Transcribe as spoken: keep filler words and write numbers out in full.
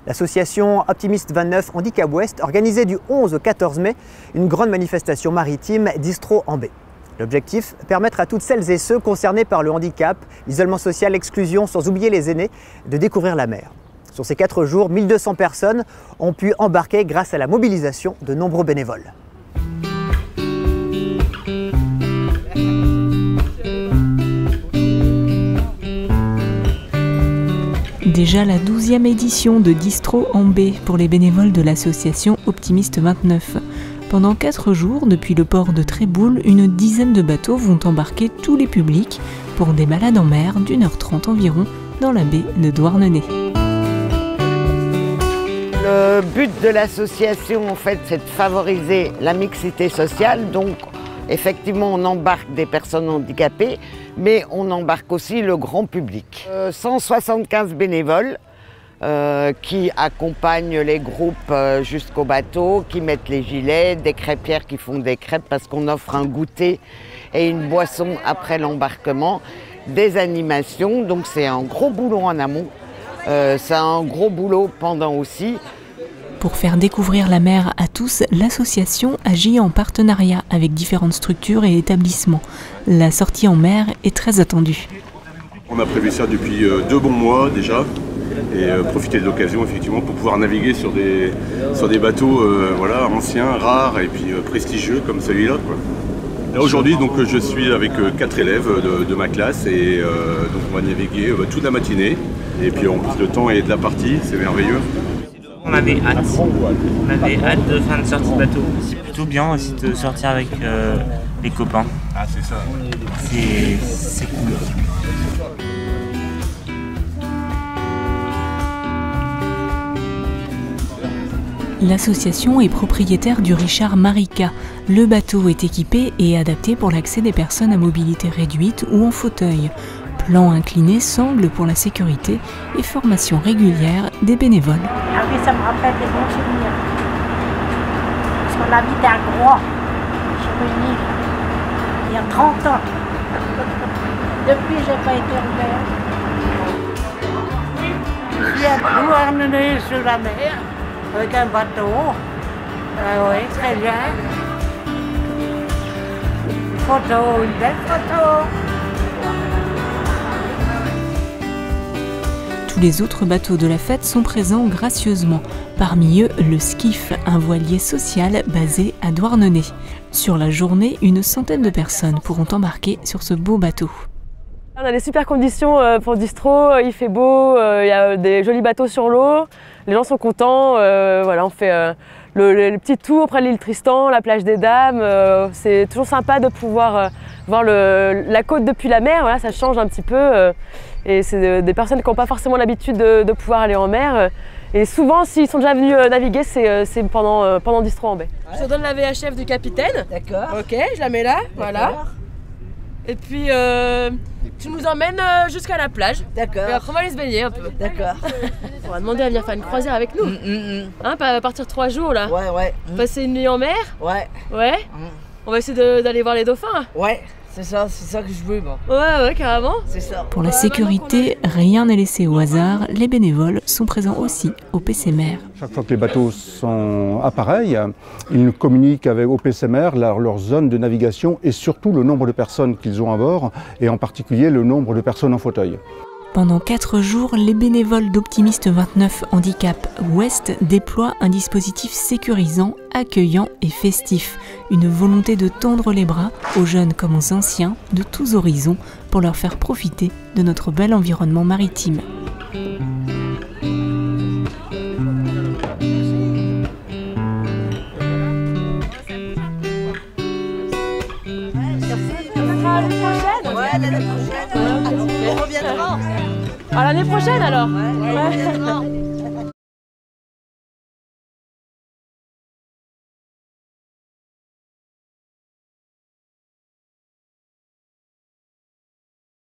L'association Optimiste vingt-neuf Handicap Ouest organisait du onze au quatorze mai une grande manifestation maritime Distro en baie. L'objectif, permettre à toutes celles et ceux concernés par le handicap, l'isolement social, l'exclusion, sans oublier les aînés, de découvrir la mer. Sur ces quatre jours, mille deux cents personnes ont pu embarquer grâce à la mobilisation de nombreux bénévoles. Déjà la douzième édition de Distro en baie pour les bénévoles de l'association Optimiste vingt-neuf. Pendant quatre jours, depuis le port de Tréboul, une dizaine de bateaux vont embarquer tous les publics pour des balades en mer d'une heure trente environ dans la baie de Douarnenez. Le but de l'association, en fait, c'est de favoriser la mixité sociale. Donc, effectivement, on embarque des personnes handicapées, mais on embarque aussi le grand public. Euh, cent soixante-quinze bénévoles euh, qui accompagnent les groupes euh, jusqu'au bateau, qui mettent les gilets, des crêpières qui font des crêpes parce qu'on offre un goûter et une boisson après l'embarquement, des animations. Donc c'est un gros boulot en amont, euh, c'est un gros boulot pendant aussi. Pour faire découvrir la mer à tous, l'association agit en partenariat avec différentes structures et établissements. La sortie en mer est très attendue. On a prévu ça depuis deux bons mois déjà et profiter de l'occasion effectivement pour pouvoir naviguer sur des, sur des bateaux euh, voilà, anciens, rares et puis euh, prestigieux comme celui-là. Là aujourd'hui donc je suis avec quatre élèves de, de ma classe et euh, donc on va naviguer euh, toute la matinée et puis en plus le temps est de la partie, c'est merveilleux. On avait hâte, on avait hâte de faire une sortie de bateau. C'est plutôt bien aussi de sortir avec euh, les copains. Ah c'est ça. C'est cool. L'association est propriétaire du Richard Marica. Le bateau est équipé et adapté pour l'accès des personnes à mobilité réduite ou en fauteuil. Plan incliné, sangle pour la sécurité et formation régulière des bénévoles. Ah oui, ça me rappelle des bons souvenirs. Parce qu'on habite à Groix, sur une île, il y a trente ans. Depuis, je n'ai pas été ouvert. Je suis à Douarnenez sur la mer, avec un bateau. Ah oui, très bien. Une photo, une belle photo. Tous les autres bateaux de la fête sont présents gracieusement. Parmi eux, le Skiff, un voilier social basé à Douarnenez. Sur la journée, une centaine de personnes pourront embarquer sur ce beau bateau. On a des super conditions pour Distro, il fait beau, il y a des jolis bateaux sur l'eau, les gens sont contents, voilà, on fait le, le petit tour près de l'île Tristan, la plage des Dames, c'est toujours sympa de pouvoir voir le, la côte depuis la mer, voilà, ça change un petit peu. Et c'est des personnes qui n'ont pas forcément l'habitude de, de pouvoir aller en mer. Et souvent, s'ils sont déjà venus naviguer, c'est pendant, pendant Distro en baie. Je te donne la V H F du capitaine. D'accord. Ok, je la mets là, voilà. Et puis, euh, tu nous emmènes jusqu'à la plage. D'accord. Et après, on va aller se baigner un peu. D'accord. On va demander à venir faire une croisière avec nous. Mm, mm, mm. Hein, à partir de trois jours, là. Ouais, ouais. Mm. Passer une nuit en mer. Ouais. Ouais. Mm. On va essayer d'aller voir les dauphins. Ouais. C'est ça, c'est ça que je veux, moi. Ouais, ouais, carrément. C'est ça. Pour la sécurité, rien n'est laissé au hasard. Les bénévoles sont présents aussi au P C M R. Chaque fois que les bateaux sont à pareil, ils communiquent avec au P C M R leur, leur zone de navigation et surtout le nombre de personnes qu'ils ont à bord et en particulier le nombre de personnes en fauteuil. Pendant quatre jours, les bénévoles d'Optimiste vingt-neuf Handicap Ouest déploient un dispositif sécurisant, accueillant et festif. Une volonté de tendre les bras aux jeunes comme aux anciens de tous horizons pour leur faire profiter de notre bel environnement maritime. À l'année prochaine alors. Ouais, ouais,